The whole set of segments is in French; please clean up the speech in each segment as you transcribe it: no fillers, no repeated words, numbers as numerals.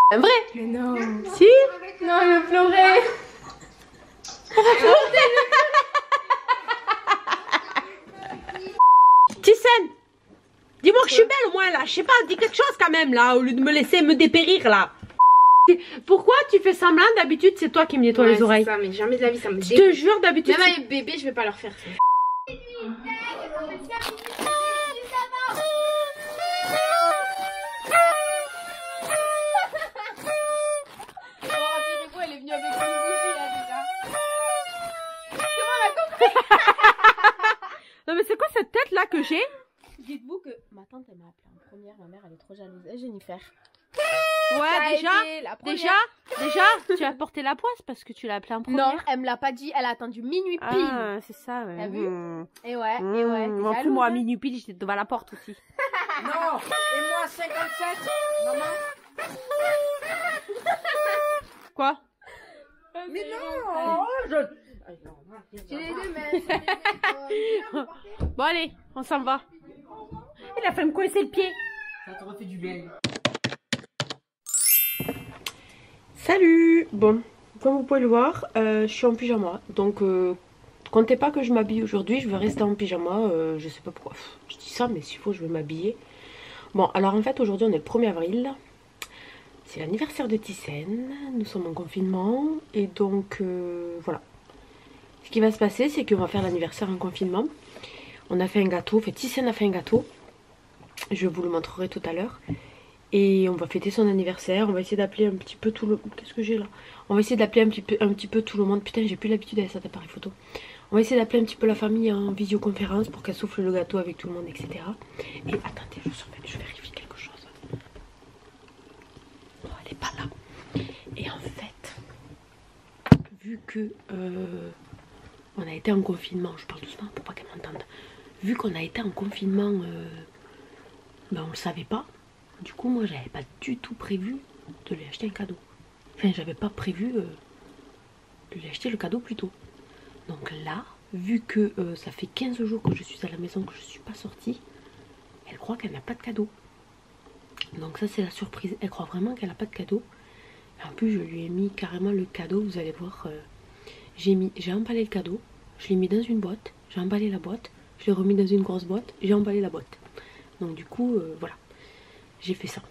Un vrai? Mais non. Si? Non, il veut pleurer. Thyssen, dis-moi que je suis belle au moins là. Je sais pas, dis quelque chose quand même là, au lieu de me laisser me dépérir là. Pourquoi tu fais semblant? D'habitude c'est toi qui me nettoies les oreilles. Ça, mais jamais de la vie, ça me Je te jure, d'habitude. Même avec bébé, je vais pas leur faire ça. Elle est venue avec une bougie là déjà. Comment elle a compris? Non mais c'est quoi cette tête là que j'ai? Dites-vous que ma tante elle m'a appelé en première, ma mère elle est trop jalouse. Et Jennifer. Ouais, déjà, tu as porté la poisse parce que tu l'as appelée en première. Non, elle me l'a pas dit, elle a attendu minuit pile. Ah, c'est ça, ouais. T'as vu? Et ouais, et ouais. M'en fous, moi, à minuit pile, j'étais devant la porte aussi. Non, et moi 57, maman. Quoi? Mais non, J'ai les deux mains. Bon, allez, on s'en va. Il a fait me coincer le pied. Ça t'aurait fait du bien. Salut. Bon, comme vous pouvez le voir, je suis en pyjama. Donc, comptez pas que je m'habille aujourd'hui. Je vais rester en pyjama. Je sais pas pourquoi. Je dis ça, mais s'il faut, je vais m'habiller. Bon, alors en fait, aujourd'hui, on est le 1er avril. C'est l'anniversaire de Thyssen. Nous sommes en confinement. Et donc, voilà. Ce qui va se passer, c'est qu'on va faire l'anniversaire en confinement. On a fait un gâteau. Enfin, Thyssen a fait un gâteau. Je vous le montrerai tout à l'heure. Et on va fêter son anniversaire. On va essayer d'appeler un petit peu tout le... Qu'est-ce que j'ai là? On va essayer d'appeler un petit peu tout le monde. Putain, j'ai plus l'habitude avec cet appareil photo. On va essayer d'appeler un petit peu la famille en visioconférence pour qu'elle souffle le gâteau avec tout le monde, etc. Et attendez, je vérifie quelque chose. Oh, elle est pas là. Et en fait, vu que on a été en confinement, je parle doucement pour pas qu'elle m'entende. Vu qu'on a été en confinement, ben on le savait pas. Du coup, moi, j'avais pas du tout prévu de lui acheter un cadeau. Enfin, j'avais pas prévu de lui acheter le cadeau plus tôt. Donc là, vu que ça fait 15 jours que je suis à la maison, que je suis pas sortie, elle croit qu'elle n'a pas de cadeau. Donc ça, c'est la surprise. Elle croit vraiment qu'elle n'a pas de cadeau. En plus, je lui ai mis carrément le cadeau. Vous allez voir, j'ai emballé le cadeau. Je l'ai mis dans une boîte. J'ai emballé la boîte. Je l'ai remis dans une grosse boîte. J'ai emballé la boîte. Donc du coup, voilà. J'ai fait ça.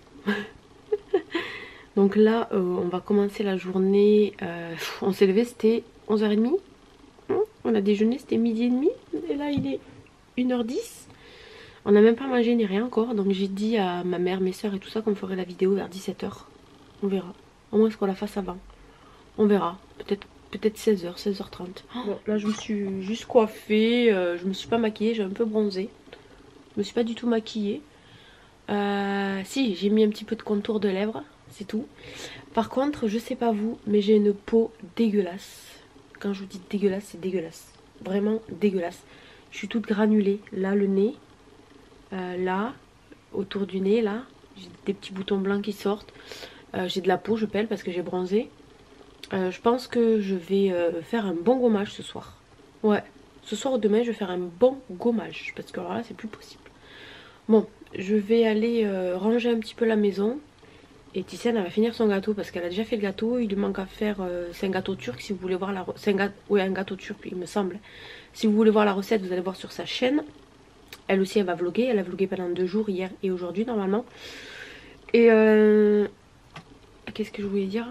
Donc là, on va commencer la journée. On s'est levé, c'était 11h30. On a déjeuné, c'était 12h30. Et là, il est 1h10. On n'a même pas mangé ni rien encore. Donc j'ai dit à ma mère, mes soeurs et tout ça qu'on ferait la vidéo vers 17h. On verra. Au moins, est-ce qu'on la fasse avant? On verra. Peut-être 16h, 16h30. Bon, là, je me suis juste coiffée. Je me suis pas maquillée, j'ai un peu bronzé. Je me suis pas du tout maquillée. Si, j'ai mis un petit peu de contour de lèvres, c'est tout. Par contre, je sais pas vous, mais j'ai une peau dégueulasse. Quand je vous dis dégueulasse, c'est dégueulasse. Vraiment dégueulasse. Je suis toute granulée. Là, le nez. Là, autour du nez, là. J'ai des petits boutons blancs qui sortent. J'ai de la peau, je pèle parce que j'ai bronzé. Je pense que je vais faire un bon gommage ce soir. Ouais, ce soir ou demain, je vais faire un bon gommage. Parce que alors là, c'est plus possible. Bon, je vais aller ranger un petit peu la maison. Et Thyssen, elle va finir son gâteau parce qu'elle a déjà fait le gâteau. Il lui manque à faire... c'est un gâteau turc si vous voulez voir la recette. Oui, un gâteau turc, il me semble. Si vous voulez voir la recette, vous allez voir sur sa chaîne. Elle aussi, elle va vlogger. Elle a vlogué pendant 2 jours, hier et aujourd'hui, normalement. Et... qu'est-ce que je voulais dire?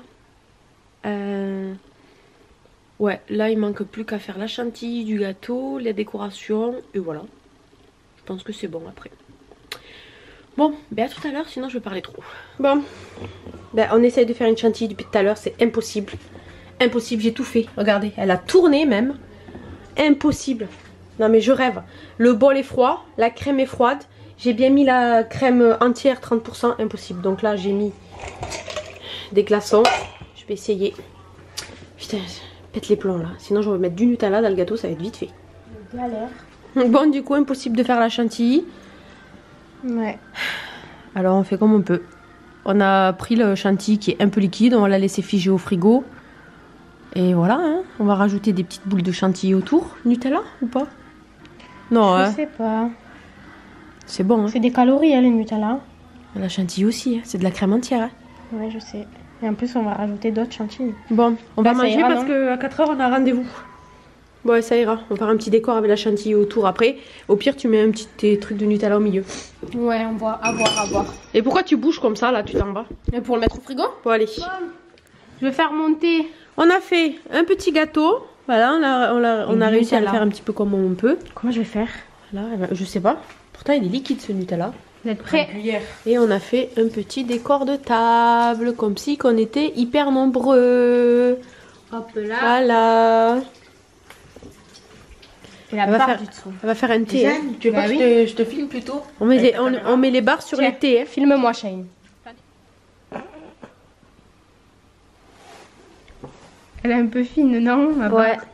Ouais, là, il manque plus qu'à faire la chantilly du gâteau, la décoration. Et voilà. Je pense que c'est bon après. Bon, ben à tout à l'heure, sinon je vais parler trop. Bon, ben on essaye de faire une chantilly depuis tout à l'heure, c'est impossible. Impossible, j'ai tout fait. Regardez, elle a tourné même. Impossible. Non mais je rêve. Le bol est froid, la crème est froide. J'ai bien mis la crème entière, 30%, impossible. Donc là, j'ai mis des glaçons. Je vais essayer. Putain, je pète les plombs là. Sinon, je vais mettre du Nutella dans le gâteau, ça va être vite fait. Galère. Bon, du coup, impossible de faire la chantilly. Ouais. Alors on fait comme on peut. On a pris le chantilly qui est un peu liquide, on va la laisser figer au frigo. Et voilà, hein. On va rajouter des petites boules de chantilly autour. Nutella ou pas? Non, Je sais pas. C'est bon, hein. C'est des calories, hein, les Nutella. La chantilly aussi, hein. C'est de la crème entière. Hein. Ouais, je sais. Et en plus, on va rajouter d'autres chantilly. Bon, on Bah, va ça manger ira, parce non qu'à 4h, on a rendez-vous. Ouais, ça ira. On va faire un petit décor avec la chantilly autour après. Au pire, tu mets un petit truc de Nutella au milieu. Ouais, on voit. À voir. Et pourquoi tu bouges comme ça, là, tu t'en vas? Et pour le mettre au frigo? Bon, allez. Je vais faire monter. On a fait un petit gâteau. Voilà, on a réussi à le Nutella. faire un petit peu comme on peut. Comment je vais faire? Là, je sais pas. Pourtant, il est liquide ce Nutella. Vous êtes prêts? Et on a fait un petit décor de table, comme si qu'on était hyper nombreux. Hop là. Voilà. Et la On va barre faire- du dessous. On va faire un thé. Hein. Tu veux Bah pas oui. que je te filme plutôt? On met les barres sur Tiens. les thés. Hein. Filme-moi, Shane. Elle est un peu fine, non? Ma barre? Ouais.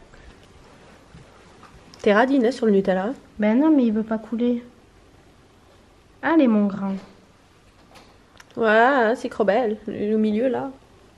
T'es radine hein, sur le Nutella. Ben non, mais il veut pas couler. Allez, mon grand. Voilà, c'est trop belle. Au milieu là.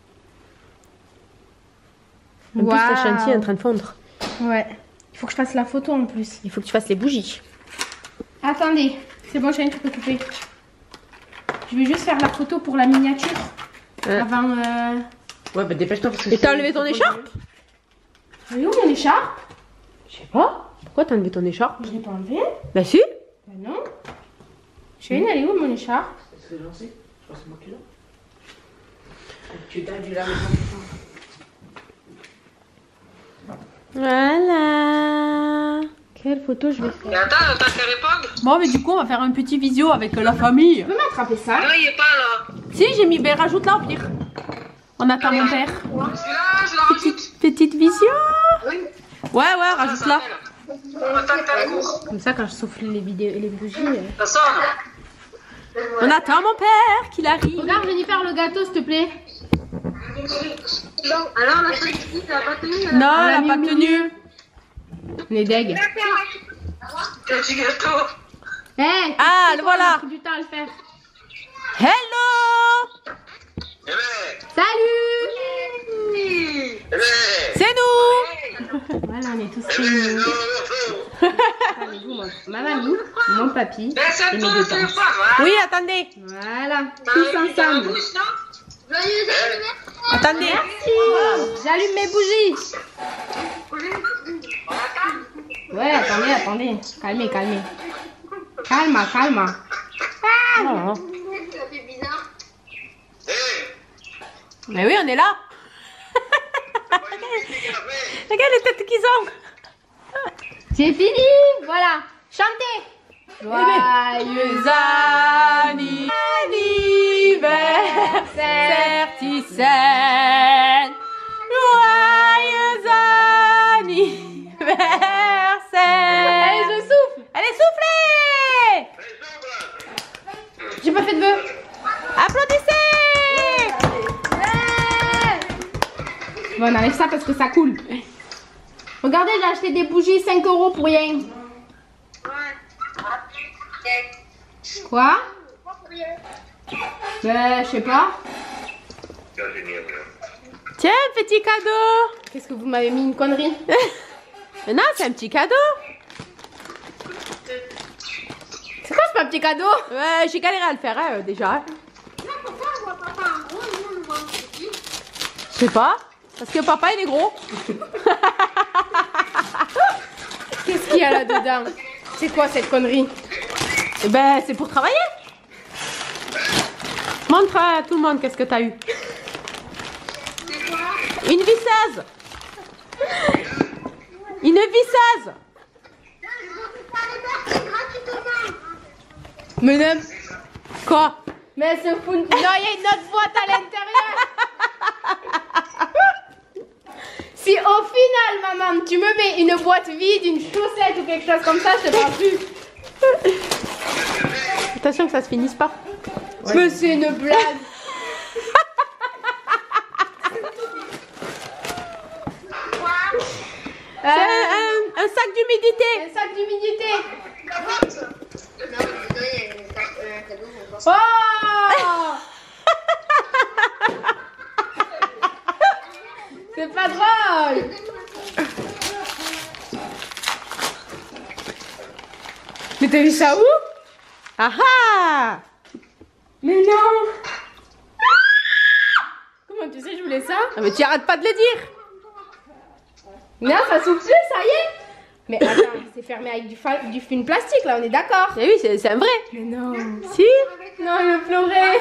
En plus, la chantilly est en train de fondre. Ouais. Il faut que je fasse la photo en plus. Il faut que tu fasses les bougies. Attendez. C'est bon, Shane, tu peux couper. Je vais juste faire la photo pour la miniature. Avant... Ouais, bah dépêche-toi parce que Et t'as enlevé ton écharpe? Elle est où mon écharpe? Je sais pas. Pourquoi t'as enlevé ton écharpe? Je l'ai pas enlevée. Bah si. Ben non. Shane, elle est où mon écharpe? C'est lancé. Je crois que c'est moi qui l'ai. Tu t'as dû la mettre. Voilà. Quelle photo je vais faire? Mais attends, t'as qu'à répondre. Bon, mais du coup, on va faire un petit visio avec la famille. Tu peux m'attraper ça? Non, il est pas là. Si, j'ai mis. Ben, rajoute là au pire. On attend mon père. Celui-là, je la rajoute. Petite visio. Oui. Ouais, rajoute là. On attend que t'as le cours. Comme ça, quand je souffle les bougies... Ça sonne. On attend mon père qu'il arrive. Regarde, Jennifer, le gâteau, s'il te plaît. Alors, la chantilly, t'as pas tenu? Non, elle a mis pas au tenu. On est deg. Quel petit gâteau. Hey, Ah, le voilà. On a pris du temps à le faire. Hello. Eh ben, Salut! eh ben, C'est nous. Voilà, on est tous eh ben, réunis. non, non, non. Avec vous, ma mamie, mon papy Ben, c'est et mes tout, deux c'est tantes. pas vrai. Oui, attendez. Voilà, T'as tous mis dans la ensemble. bouche, non? Attendez. Merci! J'allume mes bougies. Ouais, attendez. Calmez. Calme. Oh. Eh, Mais oui, on est là. Regarde les têtes qu'ils ont. C'est fini, voilà. Chantez. Joyeux Anniversaire, Ticelle. Joyeux anniversaire. Allez, je souffle. Allez, soufflez. J'ai pas fait de vœux. Applaudissez. Bon, on enlève ça parce que ça coule. Regardez, j'ai acheté des bougies 5 € pour rien. Quoi? Ben, je sais pas. Tiens, petit cadeau. Qu'est-ce que vous m'avez mis une connerie? Mais non, c'est un petit cadeau. C'est quoi ce pas un petit cadeau? Ouais, j'ai galéré à le faire hein, déjà. Je sais pas. Parce que papa il est gros. Qu'est-ce qu'il y a là-dedans? C'est quoi cette connerie? Eh ben, c'est pour travailler. Montre à tout le monde qu'est-ce que t'as eu. Une visseuse. Une visseuse. Mais non. Quoi? Mais ce fou. Non, il y a une autre boîte à l'intérieur. Si au final, maman, tu me mets une boîte vide, une chaussette ou quelque chose comme ça, je te parle plus. Attention que ça se finisse pas. Mais c'est une blague. C'est un sac d'humidité. Un sac d'humidité. Oh. C'est pas drôle. Mais t'as vu ça où? Ah ah. Mais non. souffler ça. Ah, mais tu arrêtes pas de le dire. Non, ça souffle plus, ça y est. Mais attends, c'est fermé avec du film plastique, là, on est d'accord. Eh oui, c'est un vrai. Mais non. Si. Non, il veut pleurer.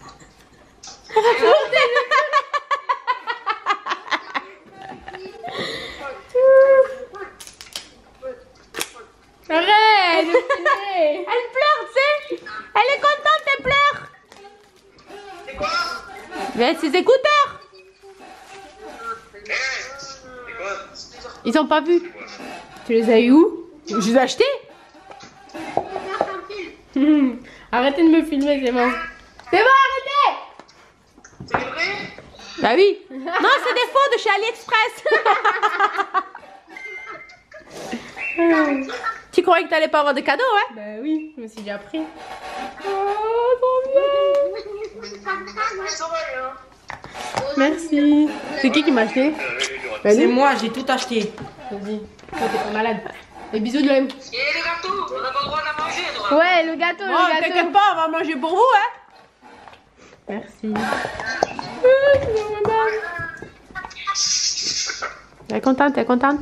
Arrête, Elle pleure, tu sais. Elle est contente, elle pleure. C'est quoi? Mais ses écouteurs. C'est quoi? Ils ont pas vu. Tu les as eu où? Je les ai achetés. Arrêtez de me filmer, c'est bon. C'est bon, arrêtez. C'est vrai? Bah oui. Non, c'est des faux de chez AliExpress. Tu croyais que t'allais pas avoir de cadeaux, ouais? Bah oui, je me suis déjà pris. Merci. C'est qui m'a acheté? C'est moi, j'ai tout acheté. Vas-y. Toi, t'es pas malade. Et bisous de l'œil. Et les gâteaux, on n'a pas le droit d'en manger, toi. Ouais, le gâteau, Oh, le gâteau. t'inquiète pas, on va manger pour vous, hein. Merci. Elle est contente, elle est contente.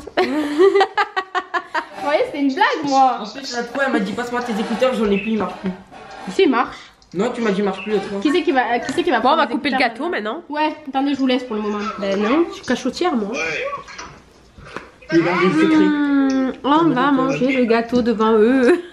Vous voyez, c'était une blague, moi. En plus, la fois, elle m'a dit passe-moi tes écouteurs, j'en ai plus, ils marchent plus. Si, il marche. Non, tu m'as dit il marche plus l'autre fois. Qui c'est qui va Bon, on va prendre les couper le écouteurs gâteau maintenant. Ouais, attendez, je vous laisse pour le moment. Ben non, je suis cachotière, moi. Ouais. Il a des secrets. On va manger le gâteau devant eux.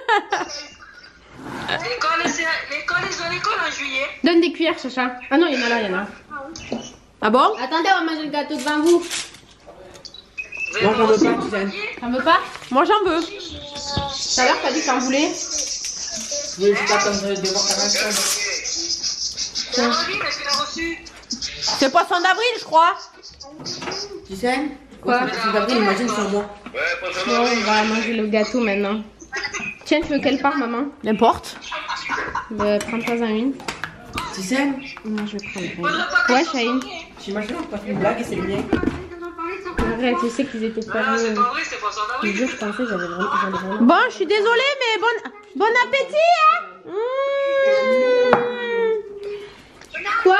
L'école est à l'école en juillet. Donne des cuillères, Chacha. Ah non, il y en a là, il y en a. Ah bon? Attendez, on va manger le gâteau devant vous. Non, j'en veux pas, Suzanne. T'en veux pas? Moi, j'en veux. Tout à l'heure, t'as dit que t'en voulais. Je voulais juste attendre de voir ta réaction. Caroline, est-ce que tu l'as reçu? C'est poisson d'avril, je crois. Tu sais? Quoi? C'est d'avril, imagine sur moi. Ouais, prochain Bon, on va manger le gâteau maintenant. Tiens, tu veux quelle part, maman? N'importe. Bah, prends-toi-en une. Tu sais? Non, je vais prendre une. Ouais, Chahine. J'imagine qu'on t'a fait une blague et c'est le mien. Arrête, tu sais qu'ils étaient Ah, fermés. c'est pas vrai, c'est poisson Je te d'avril. jure, je pensais que j'en ai vraiment. Bon, je suis désolée, mais bon appétit, hein. Quoi?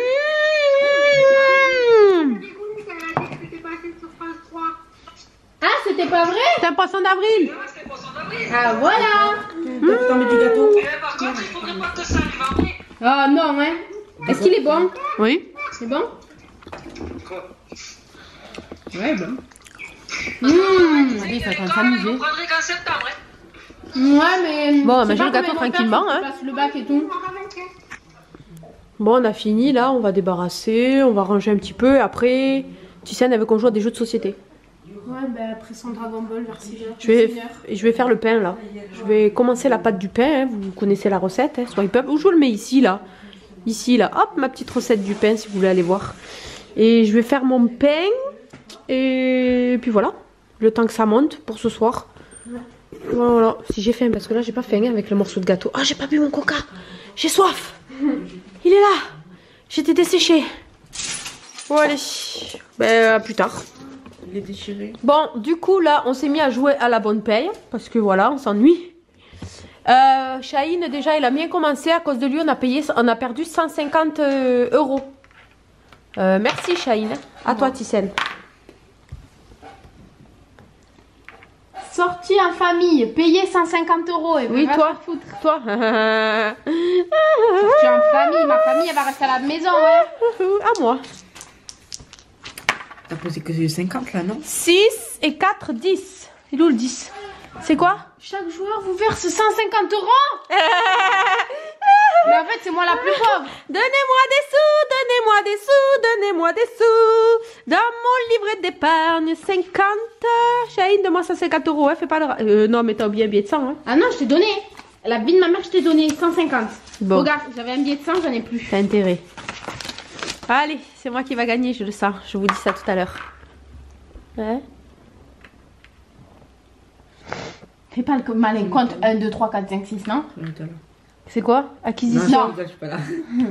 Ah, c'était pas vrai? C'est un poisson d'avril. Ouais, c'est poisson d'avril. Ah, voilà. T'as mis du gâteau? Mais par contre, il faudrait pas que ça lui va venir. Oh non, hein. Est-ce qu'il est bon? Oui. C'est bon? Quoi? Ouais, bon. Lui, ça va Vous s'amuser. prendrez qu'en septembre, hein. Ouais, mais. Bon, on va c'est manger pas le gâteau combien de temps tranquillement, faut que hein. tu passes le bac et tout. Bon, on a fini là, on va débarrasser, on va ranger un petit peu. Après, tu sais, on avait qu'on joue à des jeux de société. Ouais, bah après son Dragon Ball vers 6h. Je vais faire le pain là. Je vais commencer la pâte du pain, hein. Vous connaissez la recette, hein. Soit où je le mets ici là. Ici là, hop, ma petite recette du pain si vous voulez aller voir. Et je vais faire mon pain. Et puis voilà, le temps que ça monte pour ce soir. Voilà, si j'ai faim, parce que là j'ai pas faim hein, avec le morceau de gâteau. Ah, j'ai pas bu mon coca, j'ai soif. Il est là, j'étais desséchée. Bon allez, ben à plus tard. Il est déchiré. Bon, du coup là on s'est mis à jouer à la bonne paye, parce que voilà, on s'ennuie. Chahine déjà il a bien commencé, à cause de lui on a perdu 150 euros. Merci Chahine, à toi Tissène. Sortie en famille, payer 150 euros. Et Oui, va toi, te foutre. toi. Sortie en famille, ma famille elle va rester à la maison, ouais. À moi. T'as posé que 50 là, non? 6 et 4, 10. Il est où le 10? C'est quoi? Chaque joueur vous verse 150 euros. Mais en fait, c'est moi la plus pauvre. Donnez-moi des sous, donnez-moi des sous, donnez-moi des sous. Dans mon livret d'épargne, 50. Chahine, donne-moi 150 euros, hein, fais pas le... non, mais t'as oublié un billet de 100, hein. Ah non, je t'ai donné. La vie de ma mère, je t'ai donné 150. Bon. Regarde, j'avais un billet de 100, j'en ai plus. T'as intérêt. Allez, c'est moi qui va gagner, je le sens. Je vous dis ça tout à l'heure. Ouais. Fais pas le malin, compte 1, 2, 3, 4, 5, 6, non? C'est quoi? Acquisition. Non, je suis pas là.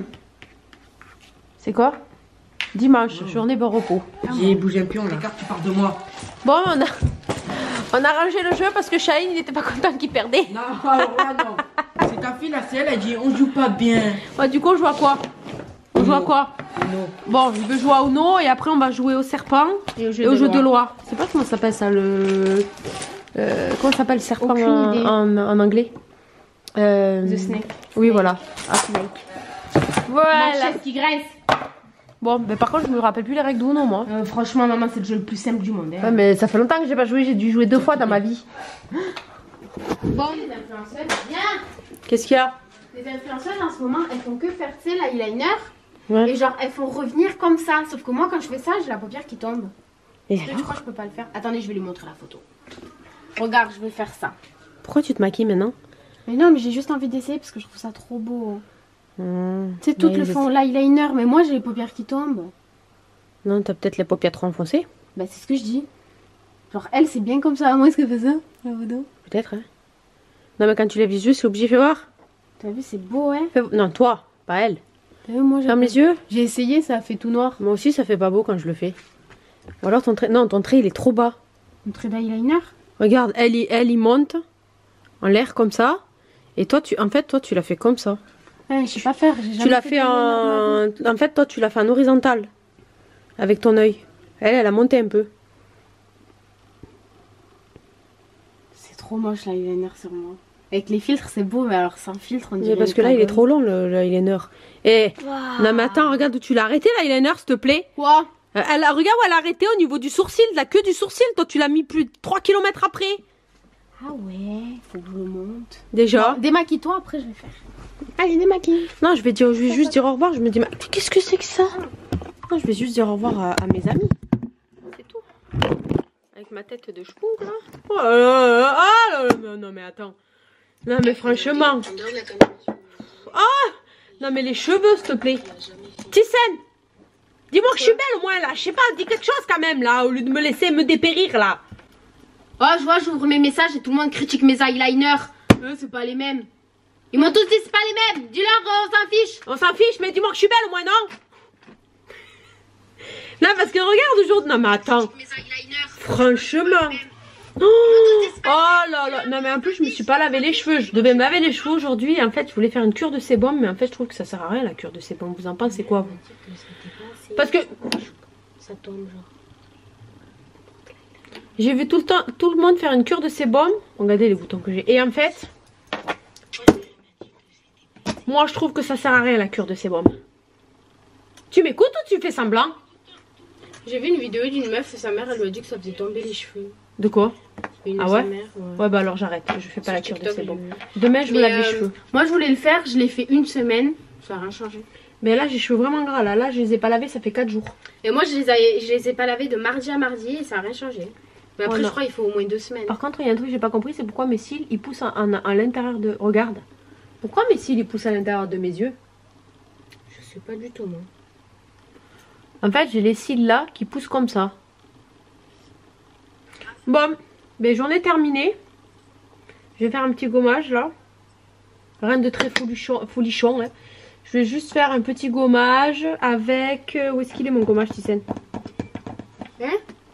C'est quoi? Dimanche, journée bon repos. J'ai bougé un pion là. Regarde, tu parles de moi. Bon, on a rangé le jeu parce que Chahine, il était pas content qu'il perdait. Non, alors là, non. C'est ta fille là, c'est elle, elle dit on joue pas bien. Ouais, du coup, on joue à quoi? On joue jouer à quoi? Non. Bon, je veux jouer à Uno et après on va jouer au serpent Et au jeu et au jeu de loi. Je sais pas comment ça s'appelle ça, le... comment ça s'appelle le serpent Aucune idée. en anglais? The Snake. Oui, voilà. Ah, voilà. Manchette qui graisse. Bon, mais par contre, je me rappelle plus les règles d'Uno, moi. Franchement, maman, c'est le jeu le plus simple du monde. Hein. Ouais, mais ça fait longtemps que j'ai pas joué, j'ai dû jouer 2 fois dans ma vie. Bon, les influenceuses, viens. Qu'est-ce qu'il y a? Les influenceuses en ce moment, elles font que faire, tu sais, l'eyeliner. Ouais. Et genre, elles font revenir comme ça. Sauf que moi, quand je fais ça, j'ai la paupière qui tombe. Et Est-ce que tu crois que je peux pas le faire? Attendez, je vais lui montrer la photo. Regarde, je vais faire ça. pourquoi tu te maquilles maintenant? Mais non, mais j'ai juste envie d'essayer parce que je trouve ça trop beau. Tu sais, toutes Ouais, le je font l'eyeliner, mais moi, j'ai les paupières qui tombent. Non, t'as peut-être les paupières trop enfoncées. Bah, c'est ce que je dis. Genre, elle, c'est bien comme ça. Moi, est-ce qu'elle fait ça? La photo. Peut-être, hein. Non, mais quand tu lèves les yeux, c'est obligé, fais voir. T'as vu, c'est beau, hein? Non, toi, pas elle. T'as vu, moi, Ferme les yeux. j'ai essayé, ça a fait tout noir. Moi aussi, ça fait pas beau quand je le fais. Ou alors ton trait. Non, ton trait, il est trop bas. Une trait d'eyeliner? Regarde, elle, il monte en l'air comme ça. Et toi, en fait, toi, tu l'as fait comme ça. Ouais, je sais pas faire. J'ai Tu jamais l'as fait fait d'eyeliner. en fait, toi, tu l'as fait en horizontal. Avec ton œil. Elle a monté un peu. C'est trop moche l'eyeliner sur moi. Avec les filtres, c'est beau, mais alors sans filtre, on dirait. Parce que là, il est trop long, l'eyeliner. Eh, non, mais attends, regarde où tu l'as arrêté, l'eyeliner, s'il te plaît. Quoi? Regarde où elle a arrêté au niveau du sourcil, de la queue du sourcil. Toi, tu l'as mis plus de 3 km après. Ah ouais, faut que je le monte. Déjà. Bon, démaquille-toi, après je vais faire. Allez, démaquille. Non, je vais juste dire au revoir. Je me dis, mais qu'est-ce que c'est que ça? Non, je vais juste dire au revoir à mes amis. C'est tout. Avec ma tête de chpouk, là. Oh là là, ah là là, non, mais attends. Non, mais franchement. Ah! Non, mais les cheveux, s'il te plaît. Tissène! Dis-moi que je suis belle au moins, là. Je sais pas, dis quelque chose quand même, là, au lieu de me laisser me dépérir, là. Oh, je vois, j'ouvre mes messages et tout le monde critique mes eyeliners. C'est pas les mêmes. Ils m'ont tous dit c'est pas les mêmes. Dis-leur, on s'en fiche. On s'en fiche, mais dis-moi que je suis belle au moins, non? Non, parce que regarde aujourd'hui. Non, mais attends. Mes eyeliners. Franchement. Oh là là. Non, mais en plus, je me suis pas lavé les cheveux. Je devais me laver les cheveux aujourd'hui. En fait, je voulais faire une cure de sébum, mais en fait, je trouve que ça sert à rien la cure de sébum. Vous en pensez quoi, vous? Parce que Ça tombe, genre. j'ai vu tout le monde faire une cure de sébum. Regardez les boutons que j'ai. Et en fait, moi, je trouve que ça sert à rien la cure de sébum. Tu m'écoutes ou tu fais semblant? J'ai vu une vidéo d'une meuf et sa mère, elle lui a dit que ça faisait tomber les cheveux. De quoi? Ah ouais? Sa mère, Ouais, bah alors j'arrête. Je fais pas la cure de TikTok, sébum. j'ai vu. Demain, je me Mais, lave les cheveux. Moi, je voulais le faire, je l'ai fait une semaine. Ça n'a rien changé. Mais là, j'ai les cheveux vraiment gras. Là, je les ai pas lavés, ça fait 4 jours. Et moi, je les ai pas lavés de mardi à mardi et ça n'a rien changé. Mais après, Oh non. je crois qu'il faut au moins 2 semaines. Par contre, il y a un truc que j'ai pas compris, c'est pourquoi mes cils ils poussent à l'intérieur de. Regarde. Pourquoi mes cils ils poussent à l'intérieur de mes yeux? Je sais pas du tout, moi. En fait, j'ai les cils là qui poussent comme ça. Bon, ben j'en ai terminé. Je vais faire un petit gommage là. Rien de très folichon. Hein. Je vais juste faire un petit gommage avec. Où est-ce qu'il est mon gommage, Tissène? Hein?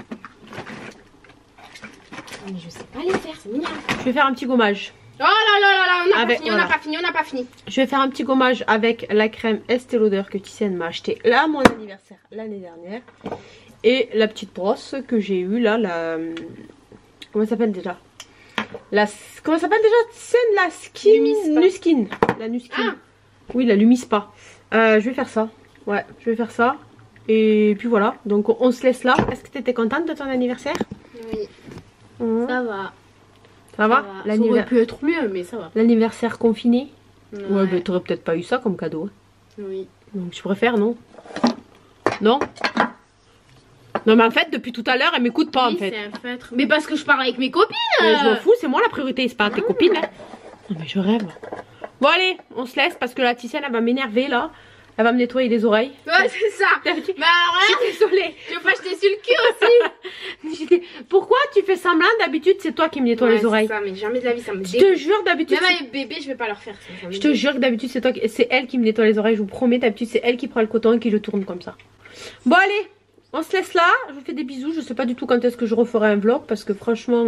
Mais je sais pas les faire, c'est mignon. Je vais faire un petit gommage. Oh là là là là, on n'a Avec- pas fini, voilà. on n'a pas fini, on n'a pas fini. Je vais faire un petit gommage avec la crème Estée Lauder que Tissène m'a acheté là à mon anniversaire l'année dernière. Et la petite brosse que j'ai eue là, la... Comment ça s'appelle déjà? Comment ça s'appelle déjà, Tissène? La skin... Lumispa. Nuskin. La Nuskin. Ah. Oui, la Lumispa. Je vais faire ça. Ouais, je vais faire ça. Et puis voilà, donc on se laisse là. Est-ce que tu étais contente de ton anniversaire? Oui, Mhm. ça va. Ça va? Ça aurait pu être mieux, mais ça va. L'anniversaire confiné? Ouais, Ouais. bah t'aurais peut-être pas eu ça comme cadeau. Hein. Oui. Donc je préfère, non? Non? Non mais en fait depuis tout à l'heure elle m'écoute pas Oui, en fait. c'est un feutre. Mais parce que je parle avec mes copines. Mais je m'en fous, c'est moi la priorité, c'est pas tes copines. Hein. Non mais je rêve. Bon allez, on se laisse parce que la Ticienne elle va m'énerver là. Elle va me nettoyer les oreilles. Ouais, c'est ça. Mais alors Je là, suis désolée. tu veux pas jeter sur le cul aussi. Pourquoi tu fais semblant? D'habitude c'est toi qui me nettoie les oreilles. C'est ça, mais jamais de la vie, ça me Je te jure d'habitude. Même avec bébé, je vais pas leur faire ça. Je te jure que d'habitude c'est toi, c'est elle qui me nettoie les oreilles. Je vous promets, d'habitude c'est elle qui prend le coton et qui le tourne comme ça. Bon allez, on se laisse là. Je vous fais des bisous. Je sais pas du tout quand est-ce que je referai un vlog parce que franchement,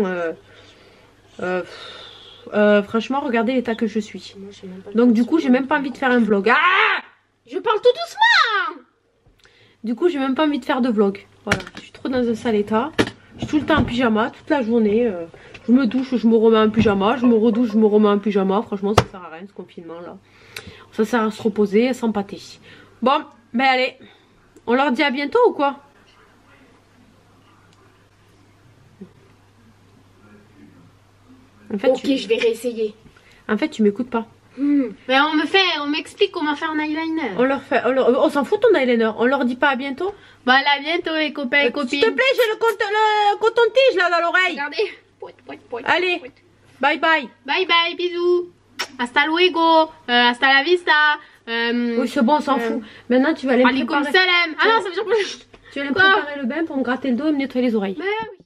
franchement, regardez l'état que je suis. Moi, je sais même pas Donc du coup, j'ai même pas envie de faire un vlog. Ah! Je parle tout doucement. Du coup, j'ai même pas envie de faire de vlog. Voilà, je suis trop dans un sale état. Je suis tout le temps en pyjama, toute la journée. Je me douche, je me remets en pyjama. Je me redouche, je me remets en pyjama. Franchement, ça sert à rien ce confinement là. Ça sert à se reposer et s'empâter. Bon, ben allez. On leur dit à bientôt ou quoi? En fait, Ok, je vais réessayer. En fait, tu m'écoutes pas. Mais on m'explique comment faire un eyeliner. On s'en fout ton eyeliner. On leur dit pas à bientôt. Voilà, à bientôt les copains et copines. S'il te plaît, j'ai le coton-tige là dans l'oreille. Regardez. Allez, bye bye. Bye bye, bisous. Hasta luego. Hasta la vista. Oui, c'est bon, on s'en fout. Maintenant, tu vas aller me Alaikum préparer. salam. Ah non, ça veut dire plus. Tu vas aller me préparer le bain pour me gratter le dos et me nettoyer les oreilles. Mais oui.